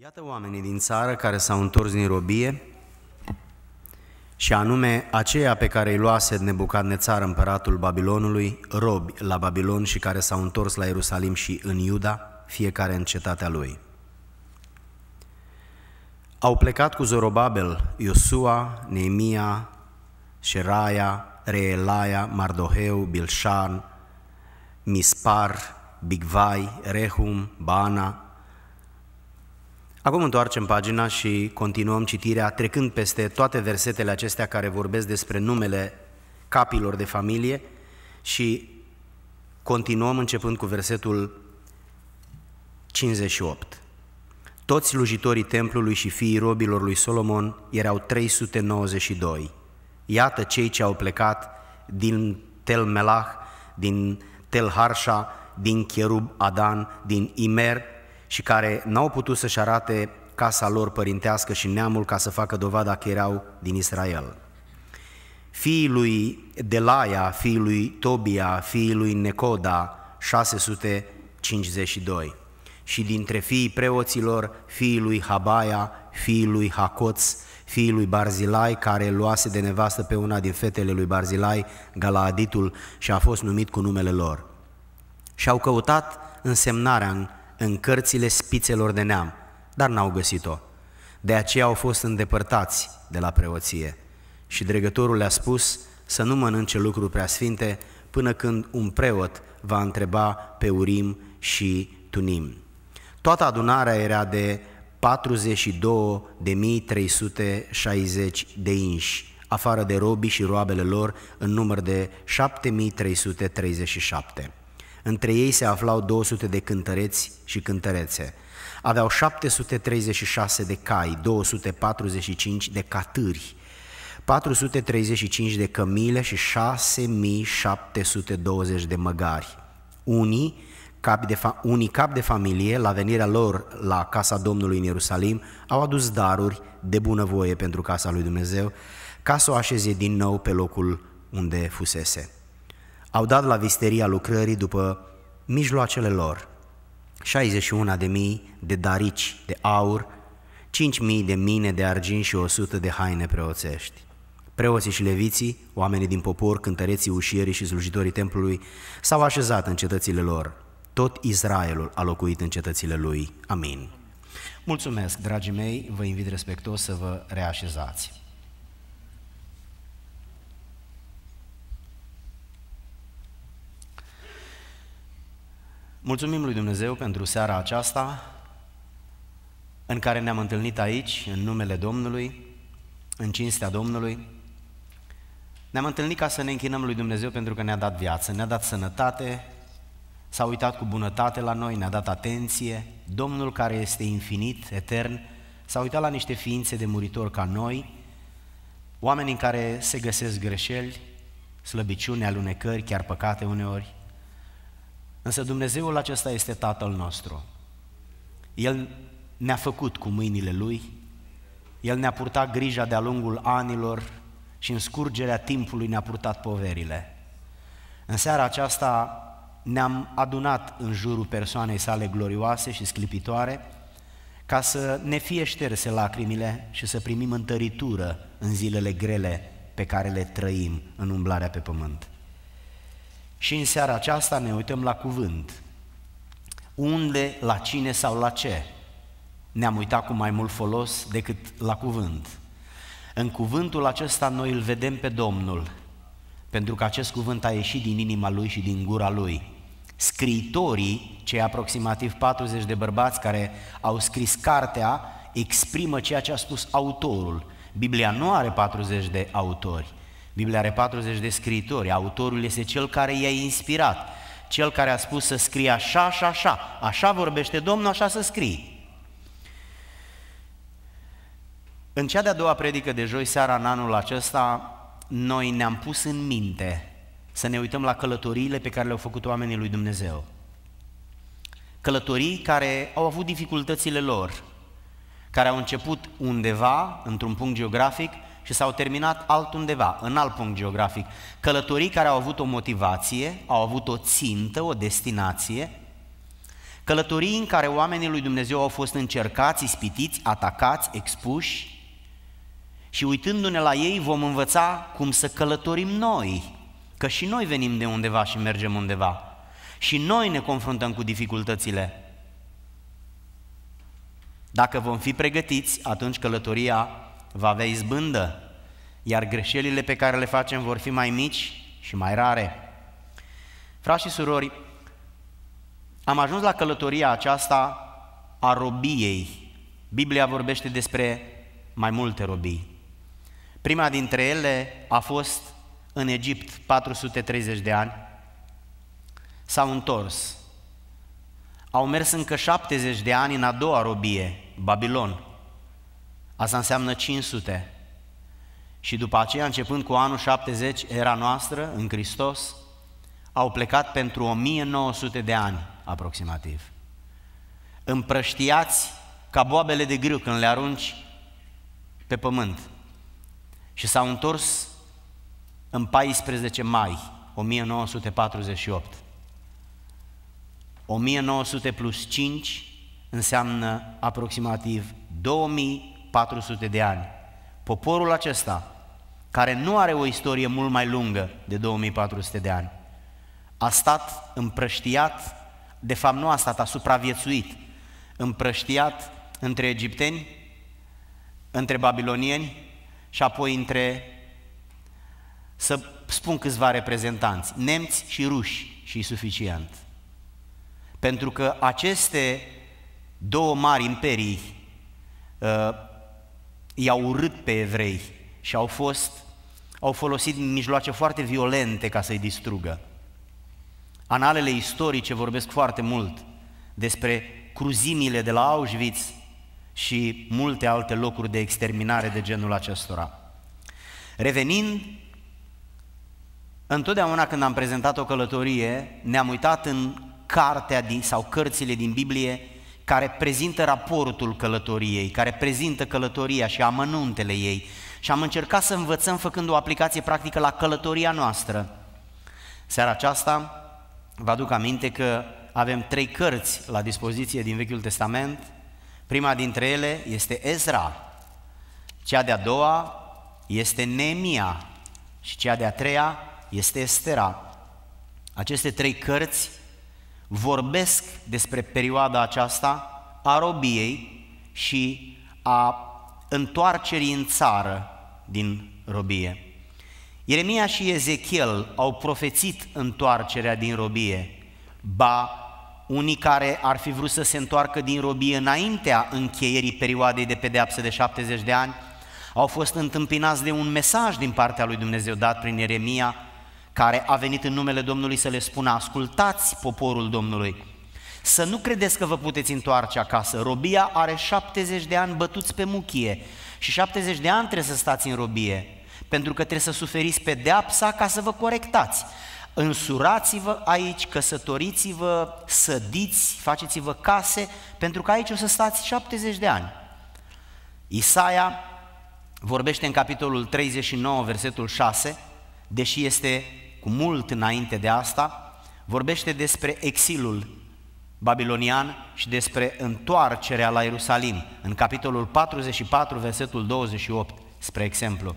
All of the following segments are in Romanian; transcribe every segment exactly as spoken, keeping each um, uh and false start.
Iată oamenii din țară care s-au întors din robie, și anume aceia pe care îi luase Nebucadnețar, împăratul Babilonului, robi la Babilon și care s-au întors la Ierusalim și în Iuda, fiecare în cetatea lui. Au plecat cu Zorobabel, Iosua, Neemia, Șeraia, Reelaia, Mardoheu, Bilșan, Mispar, Bigvai, Rehum, Baana. Acum întoarcem pagina și continuăm citirea, trecând peste toate versetele acestea care vorbesc despre numele capilor de familie și continuăm începând cu versetul cincizeci și opt. Toți slujitorii templului și fiii robilor lui Solomon erau trei sute nouăzeci și doi. Iată cei ce au plecat din Tel Melah, din Tel Harsha, din Cherub Adan, din Imer, și care n-au putut să-și arate casa lor părintească și neamul ca să facă dovada că erau din Israel. Fiii lui Delaia, fiii lui Tobia, fiii lui Necoda, șase sute cincizeci și doi. Și dintre fiii preoților, fiii lui Habaia, fiii lui Hacoț, fiii lui Barzilai, care luase de nevastă pe una din fetele lui Barzilai, Galaaditul, și a fost numit cu numele lor. Și au căutat însemnarea în în cărțile spițelor de neam, dar n-au găsit-o. De aceea au fost îndepărtați de la preoție. Și dregătorul le-a spus să nu mănânce lucruri preasfinte până când un preot va întreba pe Urim și Tunim. Toată adunarea era de patruzeci și două de mii trei sute șaizeci de inși, afară de robii și roabele lor, în număr de șapte mii trei sute treizeci și șapte. Între ei se aflau două sute de cântăreți și cântărețe. Aveau șapte sute treizeci și șase de cai, două sute patruzeci și cinci de catâri, patru sute treizeci și cinci de cămile și șase mii șapte sute douăzeci de măgari. Unii cap de, fa- unii cap de familie, la venirea lor la casa Domnului în Ierusalim, au adus daruri de bunăvoie pentru casa lui Dumnezeu, ca să o așeze din nou pe locul unde fusese. Au dat la visteria lucrării după mijloacele lor șaizeci și unu de mii de darici de aur, cinci mii de mine de argint și o sută de haine preoțești. Preoții și leviții, oamenii din popor, cântăreții, ușierii și slujitorii templului s-au așezat în cetățile lor. Tot Israelul a locuit în cetățile lui. Amin. Mulțumesc, dragii mei, vă invit respectuos să vă reașezați. Mulțumim lui Dumnezeu pentru seara aceasta în care ne-am întâlnit aici, în numele Domnului, în cinstea Domnului. Ne-am întâlnit ca să ne închinăm lui Dumnezeu pentru că ne-a dat viață, ne-a dat sănătate, s-a uitat cu bunătate la noi, ne-a dat atenție. Domnul, care este infinit, etern, s-a uitat la niște ființe de muritori ca noi, oameni în care se găsesc greșeli, slăbiciuni, alunecări, chiar păcate uneori. Însă Dumnezeul acesta este Tatăl nostru. El ne-a făcut cu mâinile Lui, El ne-a purtat grija de-a lungul anilor și în scurgerea timpului ne-a purtat poverile. În seara aceasta ne-am adunat în jurul persoanei sale glorioase și sclipitoare ca să ne fie șterse lacrimile și să primim întăritură în zilele grele pe care le trăim în umblarea pe pământ. Și în seara aceasta ne uităm la cuvânt. Unde, la cine sau la ce ne-am uitat cu mai mult folos decât la cuvânt? În cuvântul acesta noi îl vedem pe Domnul, pentru că acest cuvânt a ieșit din inima Lui și din gura Lui. Scriitorii, cei aproximativ patruzeci de bărbați care au scris cartea, exprimă ceea ce a spus autorul. Biblia nu are patruzeci de autori. Biblia are patruzeci de scriitori, autorul este cel care i-a inspirat, cel care a spus să scrie așa și așa, așa vorbește Domnul, așa să scrii. În cea de-a doua predică de joi seara în anul acesta, noi ne-am pus în minte să ne uităm la călătoriile pe care le-au făcut oamenii lui Dumnezeu. Călătorii care au avut dificultățile lor, care au început undeva, într-un punct geografic, și s-au terminat altundeva, în alt punct geografic. Călătorii care au avut o motivație, au avut o țintă, o destinație, Călătorii în care oamenii lui Dumnezeu au fost încercați, ispitiți, atacați, expuși, și uitându-ne la ei vom învăța cum să călătorim noi, că și noi venim de undeva și mergem undeva. Și noi ne confruntăm cu dificultățile. Dacă vom fi pregătiți, atunci călătoria va avea izbândă, iar greșelile pe care le facem vor fi mai mici și mai rare. Frați și surori, am ajuns la călătoria aceasta a robiei. Biblia vorbește despre mai multe robii. Prima dintre ele a fost în Egipt, patru sute treizeci de ani, s-au întors. Au mers încă șaptezeci de ani în a doua robie, Babilon. Asta înseamnă cinci sute. Și după aceea, începând cu anul șaptezeci, era noastră, în Hristos, au plecat pentru o mie nouă sute de ani, aproximativ. Împrăștiați ca boabele de grâu când le arunci pe pământ. Și s-au întors în paisprezece mai o mie nouă sute patruzeci și opt. o mie nouă sute plus cinci înseamnă aproximativ două mii patru sute de ani. Poporul acesta, care nu are o istorie mult mai lungă de două mii patru sute de ani, a stat împrăștiat, de fapt nu a stat, a supraviețuit, împrăștiat între egipteni, între babilonieni și apoi între, să spun câțiva reprezentanți, nemți și ruși, și suficient. Pentru că aceste două mari imperii uh, i-au urât pe evrei și au fost, au folosit mijloace foarte violente ca să-i distrugă. Analele istorice vorbesc foarte mult despre cruzimile de la Auschwitz și multe alte locuri de exterminare de genul acestora. Revenind, întotdeauna când am prezentat o călătorie, ne-am uitat în cartea din, sau cărțile din Biblie care prezintă raportul călătoriei, care prezintă călătoria și amănuntele ei. Și am încercat să învățăm făcând o aplicație practică la călătoria noastră. Seara aceasta vă aduc aminte că avem trei cărți la dispoziție din Vechiul Testament. Prima dintre ele este Ezra, cea de-a doua este Neemia și cea de-a treia este Estera. Aceste trei cărți vorbesc despre perioada aceasta a robiei și a întoarcerii în țară din robie. Ieremia și Ezechiel au profețit întoarcerea din robie, ba unii care ar fi vrut să se întoarcă din robie înaintea încheierii perioadei de pedeapsă de șaptezeci de ani, au fost întâmpinați de un mesaj din partea lui Dumnezeu dat prin Ieremia, care a venit în numele Domnului să le spună: ascultați poporul Domnului, să nu credeți că vă puteți întoarce acasă. Robia are șaptezeci de ani bătuți pe muchie și șaptezeci de ani trebuie să stați în robie, pentru că trebuie să suferiți pedeapsa ca să vă corectați. Însurați-vă aici, căsătoriți-vă, sădiți, faceți-vă case, pentru că aici o să stați șaptezeci de ani. Isaia vorbește în capitolul treizeci și nouă, versetul șase, deși este cu mult înainte de asta, vorbește despre exilul babilonian și despre întoarcerea la Ierusalim, în capitolul patruzeci și patru, versetul douăzeci și opt, spre exemplu.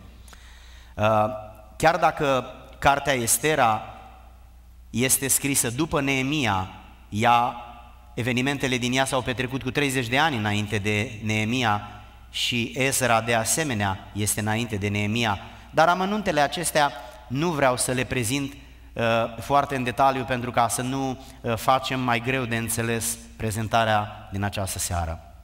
Chiar dacă cartea Estera este scrisă după Neemia, ea, evenimentele din ea s-au petrecut cu treizeci de ani înainte de Neemia și Ezra de asemenea este înainte de Neemia, dar amănuntele acestea nu vreau să le prezint uh, foarte în detaliu pentru ca să nu uh, facem mai greu de înțeles prezentarea din această seară.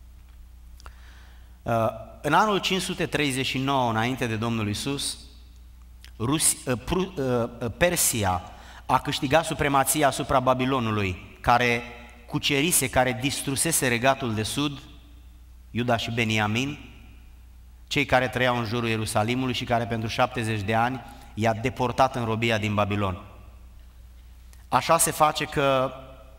Uh, în anul cinci sute treizeci și nouă, înainte de Domnul Iisus, Rus, uh, Pru, uh, Persia a câștigat supremația asupra Babilonului, care cucerise, care distrusese regatul de sud, Iuda și Beniamin, cei care trăiau în jurul Ierusalimului și care pentru șaptezeci de ani i-a deportat în robia din Babilon. Așa se face că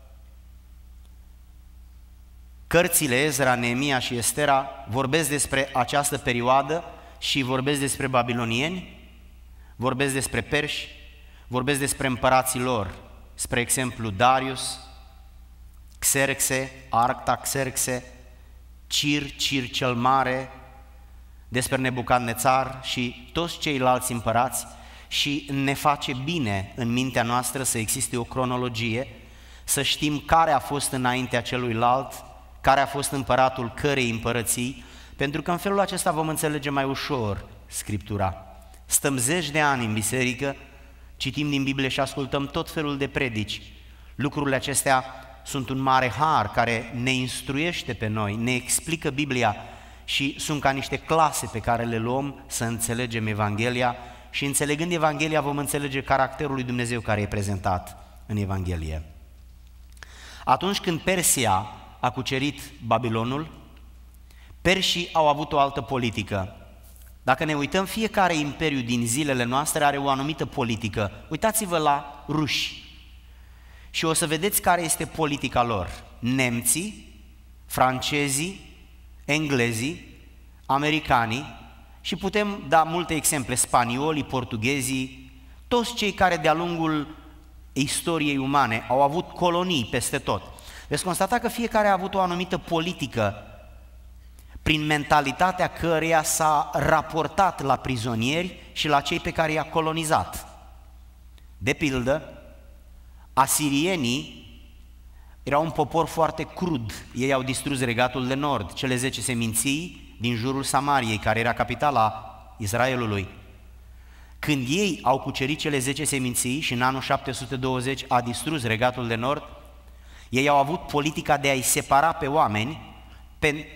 cărțile Ezra, Neemia și Estera vorbesc despre această perioadă și vorbesc despre babilonieni, vorbesc despre perși, vorbesc despre împărații lor, spre exemplu Darius, Xerxe, Artaxerxe, Cir, Cir cel Mare, despre Nebucadnețar și toți ceilalți împărați, și ne face bine în mintea noastră să existe o cronologie, să știm care a fost înaintea celuilalt, care a fost împăratul cărei împărății, pentru că în felul acesta vom înțelege mai ușor Scriptura. Stăm zeci de ani în biserică, citim din Biblie și ascultăm tot felul de predici. Lucrurile acestea sunt un mare har care ne instruiește pe noi, ne explică Biblia și sunt ca niște clase pe care le luăm să înțelegem Evanghelia și înțelegând Evanghelia vom înțelege caracterul lui Dumnezeu care e prezentat în Evanghelie. Atunci când Persia a cucerit Babilonul, perșii au avut o altă politică. Dacă ne uităm, fiecare imperiu din zilele noastre are o anumită politică. Uitați-vă la ruși și o să vedeți care este politica lor. Nemții, francezii, englezii, americanii și putem da multe exemple, spaniolii, portughezii, toți cei care de-a lungul istoriei umane au avut colonii peste tot. Veți constata că fiecare a avut o anumită politică prin mentalitatea căreia s-a raportat la prizonieri și la cei pe care i-a colonizat. De pildă, asirienii erau un popor foarte crud, ei au distrus Regatul de Nord, cele zece seminții din jurul Samariei, care era capitala Israelului. Când ei au cucerit cele zece seminții și în anul șapte sute douăzeci a distrus Regatul de Nord, ei au avut politica de a-i separa pe oameni pe,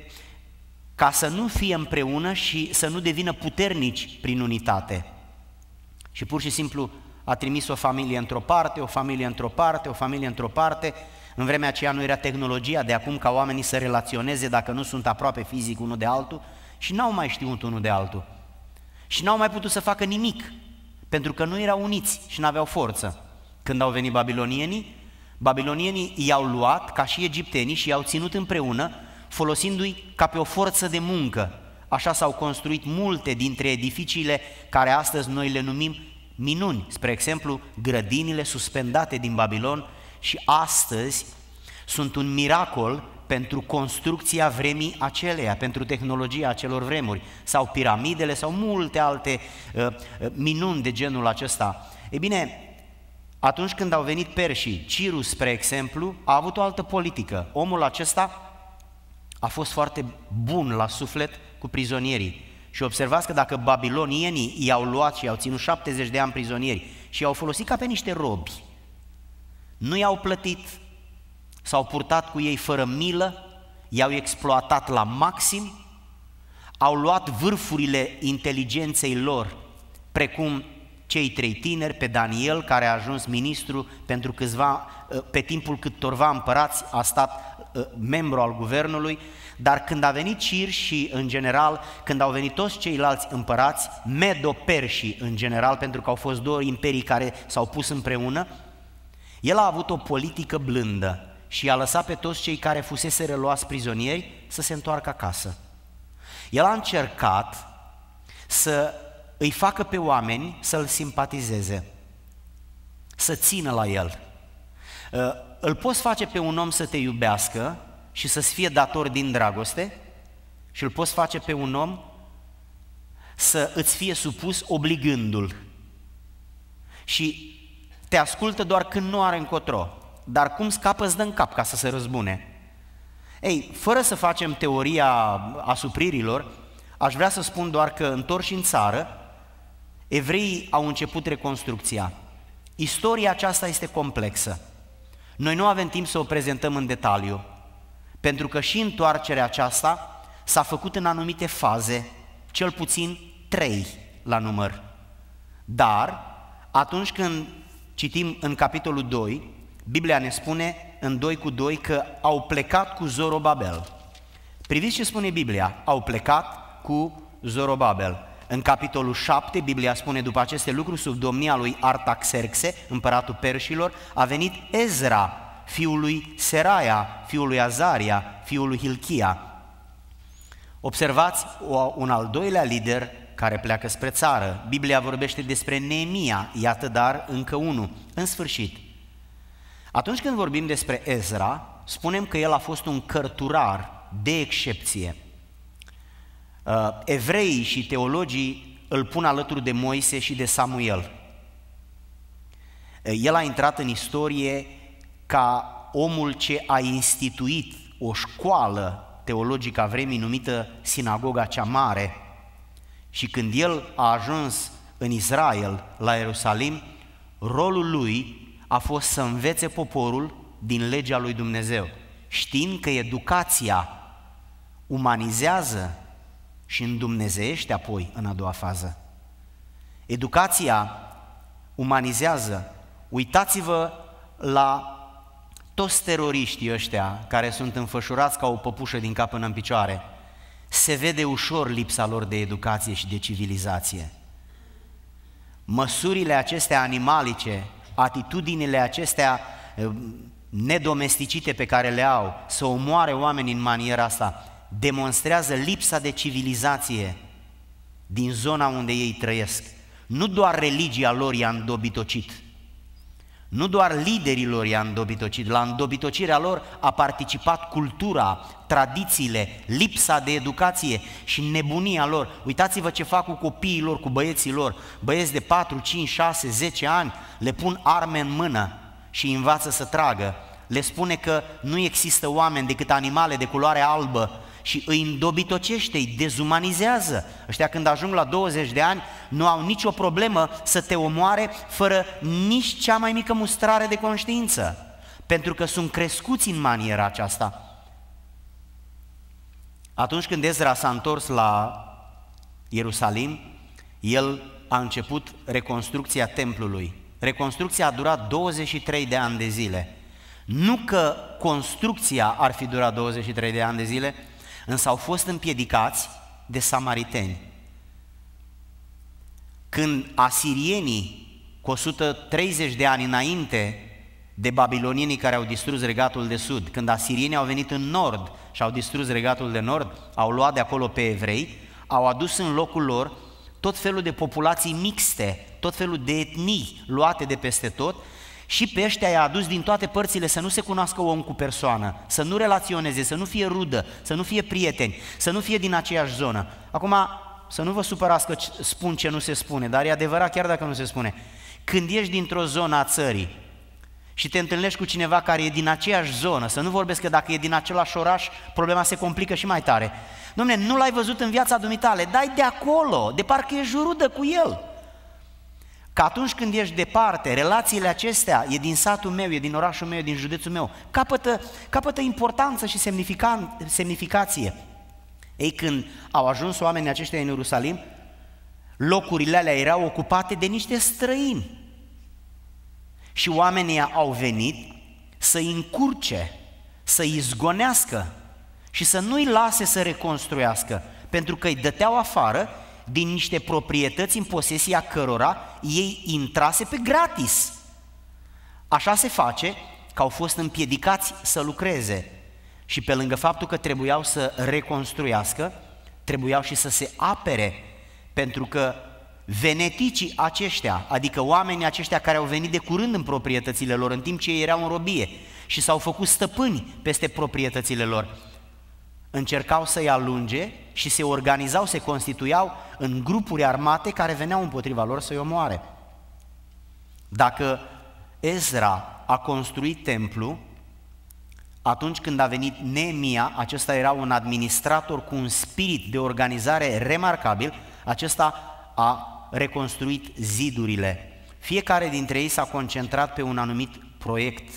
ca să nu fie împreună și să nu devină puternici prin unitate. Și pur și simplu a trimis o familie într-o parte, o familie într-o parte, o familie într-o parte. În vremea aceea nu era tehnologia de acum ca oamenii să relaționeze dacă nu sunt aproape fizic unul de altul și n-au mai știut unul de altul. Și n-au mai putut să facă nimic, pentru că nu erau uniți și n-aveau forță. Când au venit babilonienii, babilonienii i-au luat ca și egiptenii și i-au ținut împreună, folosindu-i ca pe o forță de muncă. Așa s-au construit multe dintre edificiile care astăzi noi le numim minuni, spre exemplu, grădinile suspendate din Babilon și astăzi sunt un miracol pentru construcția vremii aceleia, pentru tehnologia acelor vremuri, sau piramidele, sau multe alte uh, minuni de genul acesta. Ei bine, atunci când au venit perșii, Cirus, spre exemplu, a avut o altă politică. Omul acesta a fost foarte bun la suflet cu prizonierii. Și observați că dacă babilonienii i-au luat și i-au ținut șaptezeci de ani prizonieri și i-au folosit ca pe niște robi, nu i-au plătit, s-au purtat cu ei fără milă, i-au exploatat la maxim, au luat vârfurile inteligenței lor, precum cei trei tineri, pe Daniel, care a ajuns ministru pentru câțiva, pe timpul câtorva împărați a stat membru al guvernului, dar când a venit Cir și în general, când au venit toți ceilalți împărați, medo-perșii în general, pentru că au fost două imperii care s-au pus împreună, el a avut o politică blândă și a lăsat pe toți cei care fusese reluați prizonieri să se întoarcă acasă. El a încercat să îi facă pe oameni să-l simpatizeze, să țină la el. Îl poți face pe un om să te iubească și să-ți fie dator din dragoste și îl poți face pe un om să îți fie supus obligându-l. Și te ascultă doar când nu are încotro, dar cum scapă îți dă în cap ca să se răzbune. Ei, fără să facem teoria asupririlor, aș vrea să spun doar că, întorși în țară, evreii au început reconstrucția. Istoria aceasta este complexă. Noi nu avem timp să o prezentăm în detaliu, pentru că și întoarcerea aceasta s-a făcut în anumite faze, cel puțin trei la număr. Dar, atunci când citim în capitolul doi, Biblia ne spune în doi cu doi că au plecat cu Zorobabel. Priviți ce spune Biblia, au plecat cu Zorobabel. În capitolul șapte, Biblia spune, după aceste lucruri, sub domnia lui Artaxerxe, împăratul perșilor, a venit Ezra, fiul lui Seraia, fiul lui Azaria, fiul lui Hilchia. Observați un al doilea lider care pleacă spre țară. Biblia vorbește despre Neemia, iată dar încă unul. În sfârșit, atunci când vorbim despre Ezra, spunem că el a fost un cărturar de excepție. Evreii și teologii îl pun alături de Moise și de Samuel. El a intrat în istorie ca omul ce a instituit o școală teologică a vremii numită Sinagoga cea Mare. Și când el a ajuns în Israel, la Ierusalim, rolul lui a fost să învețe poporul din legea lui Dumnezeu, știind că educația umanizează și îndumnezeiește apoi în a doua fază. Educația umanizează. Uitați-vă la toți teroriștii ăștia care sunt înfășurați ca o păpușă din cap până în picioare. Se vede ușor lipsa lor de educație și de civilizație. Măsurile acestea animalice, atitudinile acestea nedomesticite pe care le au, să omoare oamenii în maniera asta, demonstrează lipsa de civilizație din zona unde ei trăiesc. Nu doar religia lor i-a îndobitocit, nu doar liderii lor i-a îndobitocit, la îndobitocirea lor a participat cultura, tradițiile, lipsa de educație și nebunia lor. Uitați-vă ce fac cu copiii lor, cu băieții lor, băieți de patru, cinci, șase, zece ani, le pun arme în mână și îi învață să tragă. Le spune că nu există oameni decât animale de culoare albă și îi îndobitocește, îi dezumanizează. Ăștia când ajung la douăzeci de ani nu au nicio problemă să te omoare fără nici cea mai mică mustrare de conștiință, pentru că sunt crescuți în maniera aceasta. Atunci când Ezra s-a întors la Ierusalim, el a început reconstrucția templului. Reconstrucția a durat douăzeci și trei de ani de zile. Nu că construcția ar fi durat douăzeci și trei de ani de zile, însă au fost împiedicați de samariteni. Când asirienii, cu o sută treizeci de ani înainte de babilonienii care au distrus regatul de sud, când asirienii au venit în nord și au distrus regatul de nord, au luat de acolo pe evrei, au adus în locul lor tot felul de populații mixte, tot felul de etnii luate de peste tot, și pe ăștia i-a adus din toate părțile să nu se cunoască om cu persoană, să nu relaționeze, să nu fie rudă, să nu fie prieteni, să nu fie din aceeași zonă. Acum, să nu vă supărați că spun ce nu se spune, dar e adevărat chiar dacă nu se spune. Când ești dintr-o zonă a țării și te întâlnești cu cineva care e din aceeași zonă, să nu vorbesc că dacă e din același oraș, problema se complică și mai tare. Dom'le, nu l-ai văzut în viața dumitale, dai de acolo, de parcă ești rudă cu el. Că atunci când ești departe, relațiile acestea, e din satul meu, e din orașul meu, e din județul meu, capătă, capătă importanță și semnifica, semnificație. Ei, când au ajuns oamenii aceștia în Ierusalim, locurile alea erau ocupate de niște străini. Și oamenii au venit să-i încurce, să-i izgonească și să nu-i lase să reconstruiască, pentru că îi dăteau afară din niște proprietăți în posesia cărora ei intrase pe gratis. Așa se face că au fost împiedicați să lucreze și pe lângă faptul că trebuiau să reconstruiască, trebuiau și să se apere, pentru că veneticii aceștia, adică oamenii aceștia care au venit de curând în proprietățile lor, în timp ce ei erau în robie și s-au făcut stăpâni peste proprietățile lor, încercau să-i alunge și se organizau, se constituiau în grupuri armate care veneau împotriva lor să-i omoare. Dacă Ezra a construit templu, atunci când a venit Neemia, acesta era un administrator cu un spirit de organizare remarcabil, acesta a reconstruit zidurile. Fiecare dintre ei s-a concentrat pe un anumit proiect.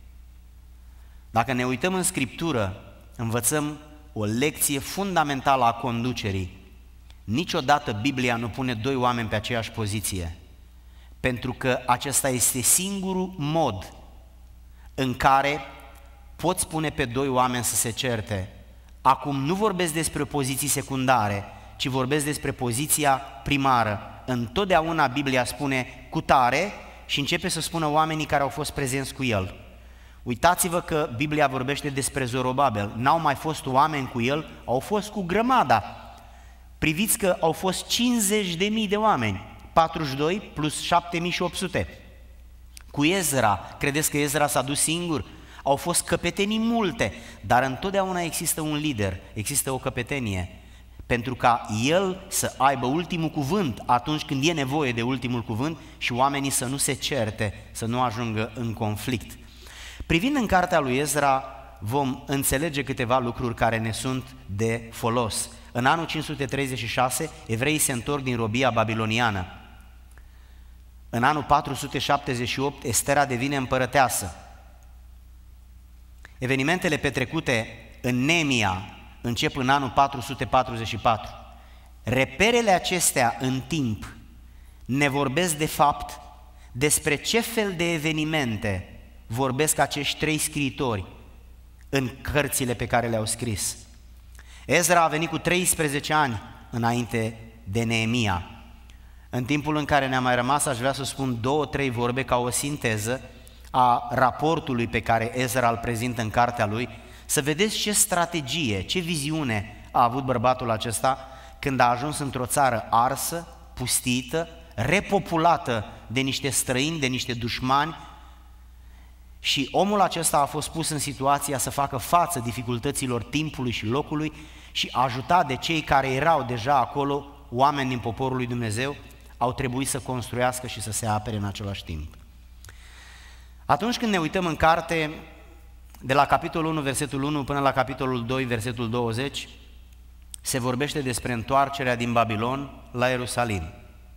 Dacă ne uităm în Scriptură, învățăm o lecție fundamentală a conducerii. Niciodată Biblia nu pune doi oameni pe aceeași poziție, pentru că acesta este singurul mod în care poți pune pe doi oameni să se certe. Acum nu vorbesc despre poziții secundare, ci vorbesc despre poziția primară. Întotdeauna Biblia spune cu tare și începe să spună oamenii care au fost prezenți cu el. Uitați-vă că Biblia vorbește despre Zorobabel. N-au mai fost oameni cu el, au fost cu grămada. Priviți că au fost cincizeci de mii de oameni, patruzeci și doi plus șapte mii și opt sute. Cu Ezra, credeți că Ezra s-a dus singur? au fost căpetenii multe, dar întotdeauna există un lider, există o căpetenie, pentru ca el să aibă ultimul cuvânt atunci când e nevoie de ultimul cuvânt și oamenii să nu se certe, să nu ajungă în conflict. Privind în cartea lui Ezra, vom înțelege câteva lucruri care ne sunt de folos. În anul cinci sute treizeci și șase, evreii se întorc din robia babiloniană. În anul patru sute șaptezeci și opt, Estera devine împărăteasă. Evenimentele petrecute în Neemia încep în anul patru sute patruzeci și patru. Reperele acestea în timp ne vorbesc de fapt despre ce fel de evenimente vorbesc acești trei scriitori în cărțile pe care le-au scris. Ezra a venit cu treisprezece ani înainte de Neemia. În timpul în care ne-a mai rămas, aș vrea să spun două, trei vorbe ca o sinteză a raportului pe care Ezra îl prezintă în cartea lui, să vedeți ce strategie, ce viziune a avut bărbatul acesta când a ajuns într-o țară arsă, pustită, repopulată de niște străini, de niște dușmani, și omul acesta a fost pus în situația să facă față dificultăților timpului și locului și ajutat de cei care erau deja acolo, oameni din poporul lui Dumnezeu, au trebuit să construiască și să se apere în același timp. Atunci când ne uităm în carte, de la capitolul unu, versetul unu, până la capitolul doi, versetul douăzeci, se vorbește despre întoarcerea din Babilon la Ierusalim.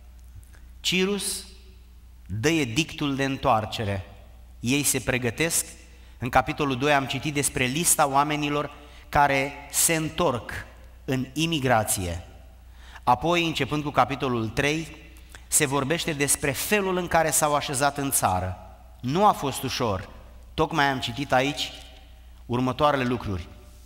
Cirus dă edictul de întoarcere. Ei se pregătesc. În capitolul doi am citit despre lista oamenilor care se întorc în imigrație. Apoi, începând cu capitolul trei, se vorbește despre felul în care s-au așezat în țară. Nu a fost ușor. Tocmai am citit aici următoarele lucruri.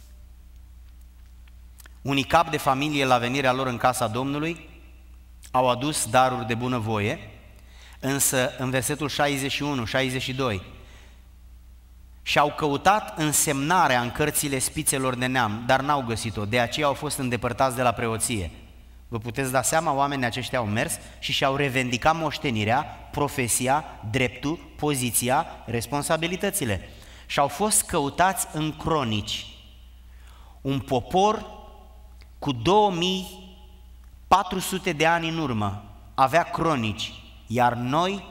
Unii capi de familie la venirea lor în casa Domnului au adus daruri de bunăvoie, însă în versetul șaizeci și unu șaizeci și doi și-au căutat însemnarea în cărțile spițelor de neam, dar n-au găsit-o, de aceea au fost îndepărtați de la preoție. Vă puteți da seama, oamenii aceștia au mers și și-au revendicat moștenirea, profesia, dreptul, poziția, responsabilitățile. Și-au fost căutați în cronici. Un popor cu două mii patru sute de ani în urmă avea cronici, iar noi,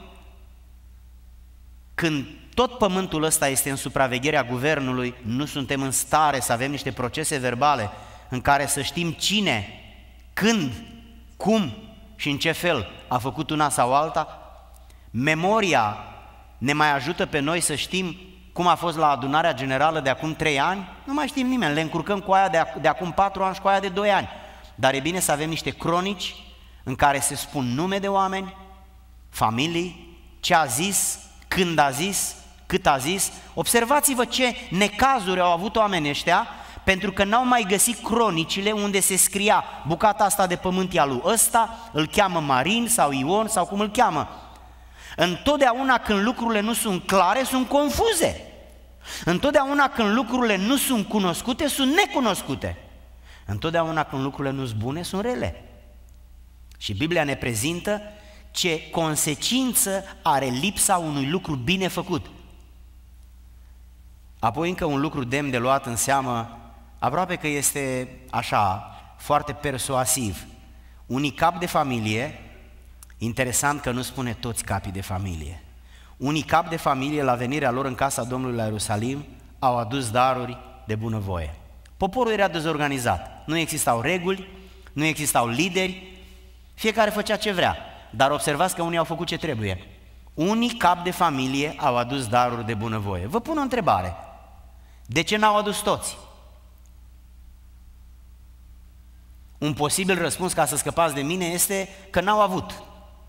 când tot pământul ăsta este în supravegherea guvernului, nu suntem în stare să avem niște procese verbale în care să știm cine, când, cum și în ce fel a făcut una sau alta. Memoria ne mai ajută pe noi să știm cum a fost la adunarea generală de acum trei ani? Nu mai știm nimeni, le încurcăm cu aia de, ac- de acum patru ani și cu aia de doi ani. Dar e bine să avem niște cronici în care se spun nume de oameni, familii, ce a zis, când a zis, cât a zis. Observați-vă ce necazuri au avut oamenii ăștia, pentru că n-au mai găsit cronicile unde se scria bucata asta de pământ e a lui ăsta, îl cheamă Marin sau Ion sau cum îl cheamă. Întotdeauna când lucrurile nu sunt clare, sunt confuze. Întotdeauna când lucrurile nu sunt cunoscute, sunt necunoscute. Întotdeauna când lucrurile nu sunt bune, sunt rele. Și Biblia ne prezintă ce consecință are lipsa unui lucru bine făcut. Apoi încă un lucru demn de luat în seamă, aproape că este așa, foarte persuasiv. Unii capi de familie, interesant că nu spune toți capii de familie, unii capi de familie la venirea lor în casa Domnului la Ierusalim au adus daruri de bunăvoie. Poporul era dezorganizat, nu existau reguli, nu existau lideri, fiecare făcea ce vrea, dar observați că unii au făcut ce trebuie. Unii capi de familie au adus daruri de bunăvoie. Vă pun o întrebare, de ce n-au adus toți? Un posibil răspuns, ca să scăpați de mine, este că n-au avut.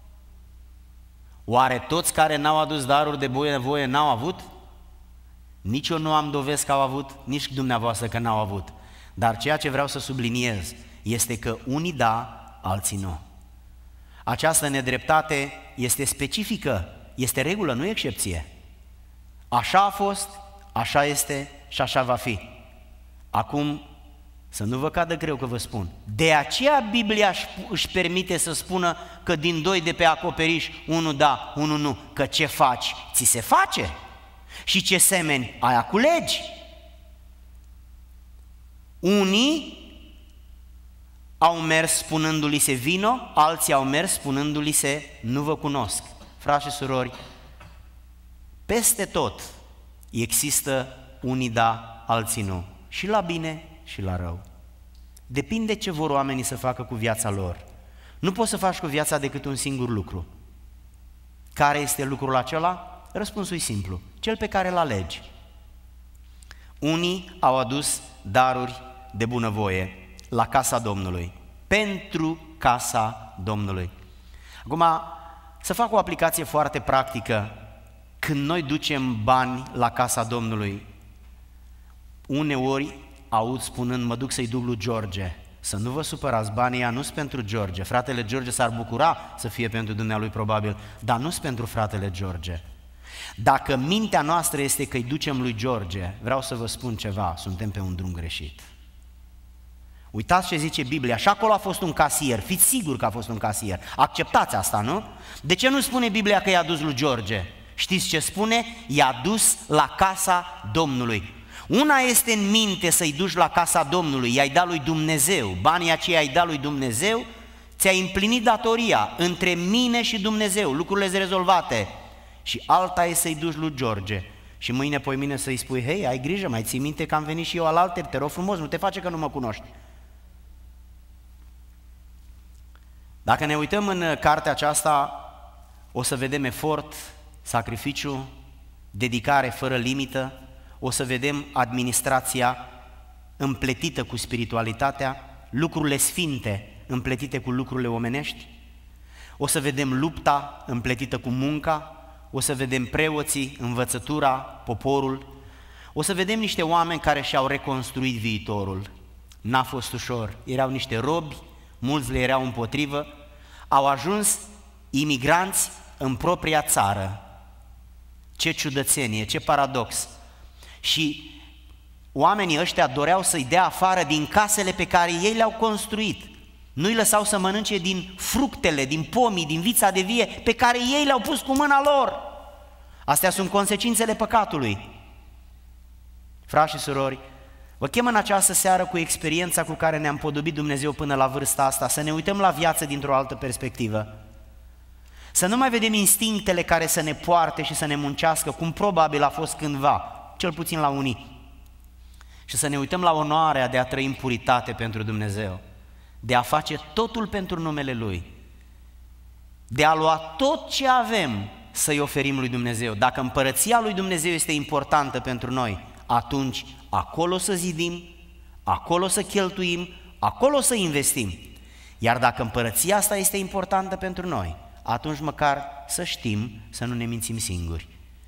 Oare toți care n-au adus daruri de bunăvoie n-au avut? Nici eu nu am dovezi că au avut, nici dumneavoastră că n-au avut. Dar ceea ce vreau să subliniez este că unii da, alții nu. Această nedreptate este specifică, este regulă, nu excepție. Așa a fost, așa este și așa va fi. Acum, să nu vă cadă greu că vă spun, de aceea Biblia își permite să spună că din doi de pe acoperiș, unul da, unul nu, că ce faci, ți se face. Și ce semeni, aia culegi. Unii au mers spunându-li se vino, alții au mers spunându-li se nu vă cunosc. Frați și surori, peste tot există unii da, alții nu. Și la bine și la rău. Depinde ce vor oamenii să facă cu viața lor. Nu poți să faci cu viața decât un singur lucru. Care este lucrul acela? Răspunsul e simplu, cel pe care îl alegi. Unii au adus daruri de bunăvoie la casa Domnului, pentru casa Domnului. Acum, să fac o aplicație foarte practică. Când noi ducem bani la casa Domnului, uneori aud spunând, mă duc să-i duc lui George. Să nu vă supărați, banii ăia nu-s pentru George. Fratele George s-ar bucura să fie pentru dumnealui probabil, dar nu-s pentru fratele George. Dacă mintea noastră este că îi ducem lui George, vreau să vă spun ceva, suntem pe un drum greșit. Uitați ce zice Biblia, și acolo a fost un casier, fiți siguri că a fost un casier, acceptați asta, nu? De ce nu spune Biblia că i-a dus lui George? Știți ce spune? I-a dus la casa Domnului. Una este în minte să-i duci la casa Domnului, i-ai dat lui Dumnezeu, banii aceia i-ai dat lui Dumnezeu, ți-ai împlinit datoria între mine și Dumnezeu, lucrurile sunt rezolvate. Și alta e să-i duci lui George și mâine, poimine să-i spui, hei, ai grijă, mai ții minte că am venit și eu alaltă, te rog frumos, nu te face că nu mă cunoști. Dacă ne uităm în cartea aceasta, o să vedem efort, sacrificiu, dedicare fără limită, o să vedem administrația împletită cu spiritualitatea, lucrurile sfinte împletite cu lucrurile omenești, o să vedem lupta împletită cu munca, o să vedem preoții, învățătura, poporul, o să vedem niște oameni care și-au reconstruit viitorul. N-a fost ușor, erau niște robi, mulți le erau împotrivă, au ajuns imigranți în propria țară. Ce ciudățenie, ce paradox! Și oamenii ăștia doreau să-i dea afară din casele pe care ei le-au construit. Nu-i lăsau să mănânce din fructele, din pomii, din vița de vie pe care ei le-au pus cu mâna lor. Astea sunt consecințele păcatului. Frați și surori, vă chem în această seară cu experiența cu care ne-am podobit Dumnezeu până la vârsta asta, să ne uităm la viață dintr-o altă perspectivă. Să nu mai vedem instinctele care să ne poarte și să ne muncească, cum probabil a fost cândva, cel puțin la unii. Și să ne uităm la onoarea de a trăi în puritate pentru Dumnezeu, de a face totul pentru numele Lui, de a lua tot ce avem să-i oferim lui Dumnezeu. Dacă împărăția lui Dumnezeu este importantă pentru noi, atunci acolo să zidim, acolo să cheltuim, acolo să investim. Iar dacă împărăția asta este importantă pentru noi, atunci măcar să știm să nu ne mințim singuri.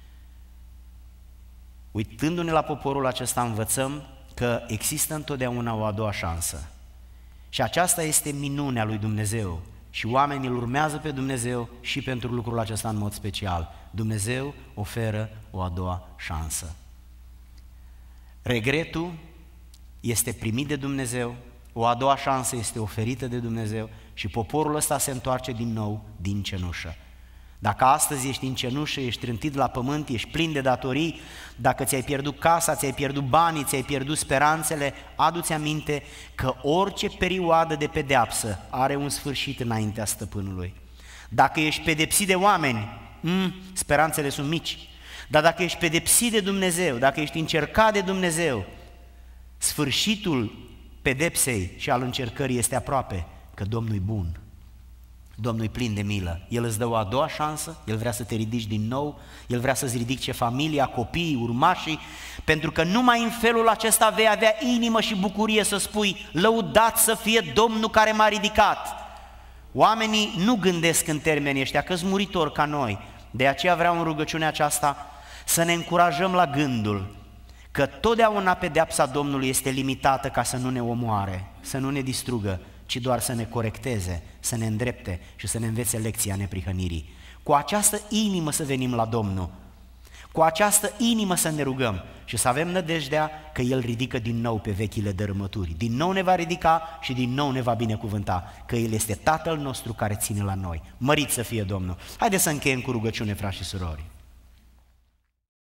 Uitându-ne la poporul acesta, învățăm că există întotdeauna o a doua șansă. Și aceasta este minunea lui Dumnezeu. Și oamenii îl urmează pe Dumnezeu și pentru lucrul acesta în mod special. Dumnezeu oferă o a doua șansă. Regretul este primit de Dumnezeu, o a doua șansă este oferită de Dumnezeu și poporul ăsta se întoarce din nou din cenușă. Dacă astăzi ești în cenușă, ești trântit la pământ, ești plin de datorii, dacă ți-ai pierdut casa, ți-ai pierdut banii, ți-ai pierdut speranțele, adu-ți aminte că orice perioadă de pedeapsă are un sfârșit înaintea stăpânului. Dacă ești pedepsit de oameni, mm, speranțele sunt mici, dar dacă ești pedepsit de Dumnezeu, dacă ești încercat de Dumnezeu, sfârșitul pedepsei și al încercării este aproape, că Domnul e bun. Domnul e plin de milă, El îți dă o a doua șansă, El vrea să te ridici din nou, El vrea să-ți ridice familia, copiii, urmașii, pentru că numai în felul acesta vei avea inimă și bucurie să spui, lăudat să fie Domnul care m-a ridicat. Oamenii nu gândesc în termenii ăștia, că-s muritori ca noi, de aceea vreau în rugăciunea aceasta să ne încurajăm la gândul că totdeauna pedeapsa Domnului este limitată ca să nu ne omoare, să nu ne distrugă, ci doar să ne corecteze, să ne îndrepte și să ne învețe lecția neprihănirii. Cu această inimă să venim la Domnul, cu această inimă să ne rugăm și să avem nădejdea că El ridică din nou pe vechile dărâmături. Din nou ne va ridica și din nou ne va binecuvânta, că El este Tatăl nostru care ține la noi. Mărit să fie Domnul! Haideți să încheiem cu rugăciune, frați și surori!